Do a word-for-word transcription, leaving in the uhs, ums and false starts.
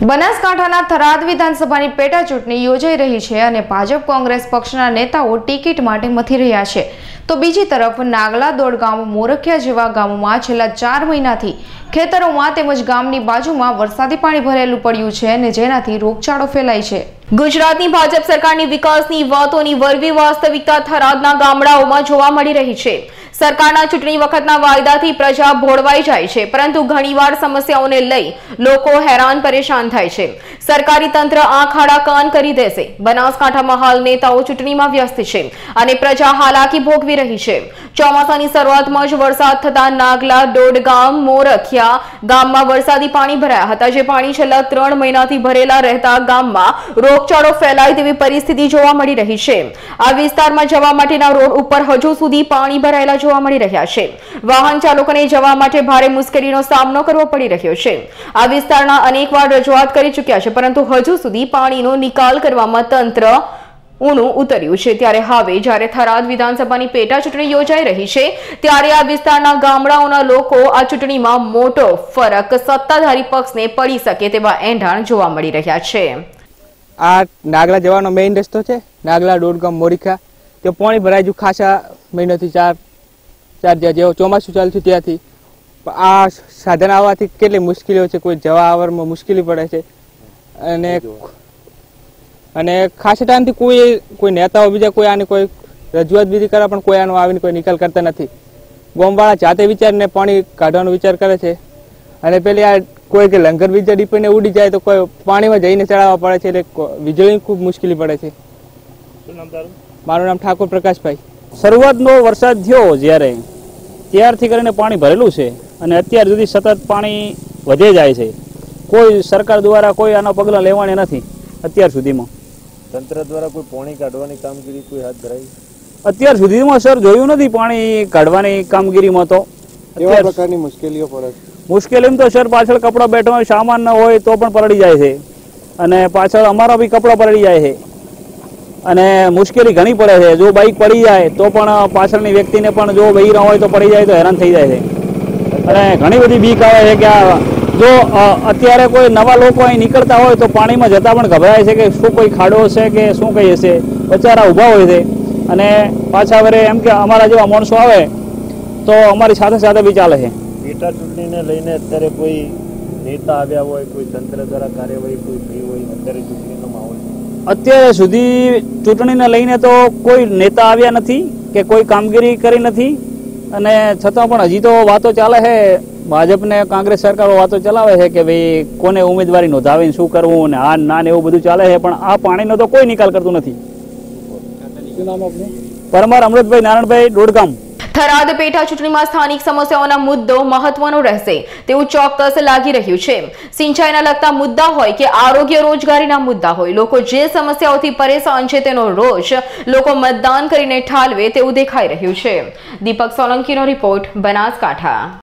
બનાસકાંઠાના થરાદ વિધાનસભાની પેટા ચૂંટણી યોજાઈ રહી છે અને ભાજપ કોંગ્રેસ પક્ષના નેતાઓ ટિકિટ માટે મથી રહ્યા છે, તો બીજી તરફ નાગલા દોડગામ, મોરખિયા જેવા ગામોમાં છેલ્લા ચાર મહિનાથી ખેતરોમાં તેમજ ગામની બાજુમાં વરસાદી પાણી ભરેલું પડ્યું છે અને જેનાથી રોગચાળો ફેલાય છે। ગુજરાતની ભાજપ સરકારની વિકાસની વાતોની વરવી વાસ્તવિકતા થરાદના ગામડાઓમાં જોવા મળી રહી છે। સરકારના ચૂંટણી વખતના વાયદાથી પ્રજા ભોળવાઈ જાય છે, પરંતુ ઘણીવાર સમસ્યાઓને લઈ લોકો હેરાન પરેશાન થાય છે। સરકારી તંત્ર આંખ આડા કાન કરી દેશે। બનાસકાંઠામાં હાલ નેતાઓ ચૂંટણીમાં વ્યસ્ત છે અને પ્રજા હાલાકી ભોગવી રહી છે। ચોમાસાની શરૂઆતમાં જ વરસાદ થતા નાગલા, દોડગામ, મોરખિયા ગામમાં વરસાદી પાણી ભરાયા હતા, જે પાણી છેલ્લા ત્રણ મહિનાથી ભરેલા રહેતા ગામમાં રોગચાળો ફેલાય તેવી પરિસ્થિતિ જોવા મળી રહી છે। આ વિસ્તારમાં જવા માટેના રોડ ઉપર હજુ સુધી પાણી ભરાયેલા જોવા મળી રહ્યા છે। વાહન ચાલકોને જવા માટે ભારે મુશ્કેલીનો સામનો કરવો પડી રહ્યો છે। આ વિસ્તારના અનેકવાર રજૂઆત કરી ચૂક્યા છે, પરંતુ હજુ સુધી પાણીનો નિકાલ કરવામાં તંત્ર ઊણું ઉતર્યું છે। ત્યારે હવે જ્યારે થરાદ વિધાનસભાની પેટા ચૂંટણી યોજાઈ રહી છે, ત્યારે આ વિસ્તારના ગામડાઓના લોકો આ ચૂંટણીમાં મોટો ફરક સત્તાધારી પક્ષને પડી શકે તેવા એંધાણ જોવા મળી રહ્યા છે। આ નાગલા જવાનો મેઇન રસ્તો છે। નાગલા, દોડગામ, મોરખિયા તે પાણી ભરાઈ ગયું ખાસા મહિનાથી, ચાર ચાર જેવો ચોમાસું ચાલુ થયું ત્યાંથી। આ સાધન આવવાથી કેટલી મુશ્કેલીઓ છે, કોઈ જવા આવવામાં મુશ્કેલી પડે છે અને અને ખાસા ટાઈમથી કોઈ કોઈ નેતાઓ બીજા કોઈ આની કોઈ રજૂઆત બીજી કરે, પણ કોઈ આનો આવીને કોઈ નિકાલ કરતા નથી। ગામવાળા જાતે વિચારીને પાણી કાઢવાનો વિચાર કરે છે અને પેલી આ કોઈ કે લંગર વીજળી ડીપીને ઉડી જાય તો કોઈ પાણીમાં જઈને ચડાવવા પડે છે, એટલે વીજળીની ખૂબ મુશ્કેલી પડે છે। શું નામ તારું? મારું નામ ઠાકોર પ્રકાશભાઈ। શરૂઆતનો વરસાદ થયો જ્યારે ત્યારથી કરીને પાણી ભરેલું છે અને અત્યાર સુધી સતત પાણી વધે જાય છે। કોઈ સરકાર દ્વારા કોઈ આના પગલાં લેવાના નથી અત્યાર સુધીમાં। તંત્ર દ્વારા કોઈ પાણી કાઢવાની કામગીરી કોઈ હાથ ધરાઈ? અત્યાર સુધીમાં સર જોયું નથી પાણી કાઢવાની કામગીરીમાં। તો કેવા પ્રકારની મુશ્કેલીઓ પડે છે? મુશ્કેલી તો સર પાછળ કપડા બેઠવા સામાન ન હોય તો પણ પલળી જાય છે અને પાછળ અમારા બી કપડા પલળી જાય છે અને મુશ્કેલી ઘણી પડે છે। જો બાઇક પડી જાય તો પણ પાછળની વ્યક્તિને પણ જો બહીરા હોય તો પડી જાય તો હેરાન થઈ જાય છે અને ઘણી બધી બીક આવે છે કે આ જો અત્યારે કોઈ નવા લોકો અહીં નીકળતા હોય તો પાણીમાં જતા પણ ગભરાય છે કે શું કોઈ ખાડો છે કે શું કઈ હશે, બચારા ઊભા હોય છે અને પાછા વરે એમ કે અમારા જેવા માણસો આવે તો અમારી સાથે સાથે બી ચાલે છે। પેટા ચૂંટણીને લઈને અત્યારે કોઈ નેતા આવ્યા હોય, કોઈ તંત્ર દ્વારા કાર્યવાહી કોઈ થઈ હોય અત્યારે ચૂંટણીનો માહોલ? અત્યારે સુધી ચૂંટણીને લઈને તો કોઈ નેતા આવ્યા નથી કે કોઈ કામગીરી કરી નથી અને છતાં પણ હજી તો વાતો ચાલે છે। ભાજપને કોંગ્રેસ સરકારો વાતો ચલાવે છે કે ભાઈ કોને ઉમેદવારી નોંધાવીને શું કરવું ને આ ના ને એવું બધું ચાલે છે, પણ આ પાણીનો તો કોઈ નિકાલ કરતું નથી। શું નામ આપનું? પરમાર અમૃતભાઈ નારાયણભાઈ, દોડગામ। થરાદ પેટા ચૂંટણીમાં સ્થાનિક સમસ્યાઓના મુદ્દો મહત્વનો રહેશે તેવું ચોક્કસ લાગી રહ્યું છે। સિંચાઈના લગતા મુદ્દા હોય કે આરોગ્ય રોજગારીના મુદ્દા હોય, લોકો જે સમસ્યાઓથી પરેશાન છે તેનો રોષ લોકો મતદાન કરીને ઠાલવે તેવું દેખાઈ રહ્યું છે। દીપક સોલંકીનો રિપોર્ટ, બનાસકાંઠા।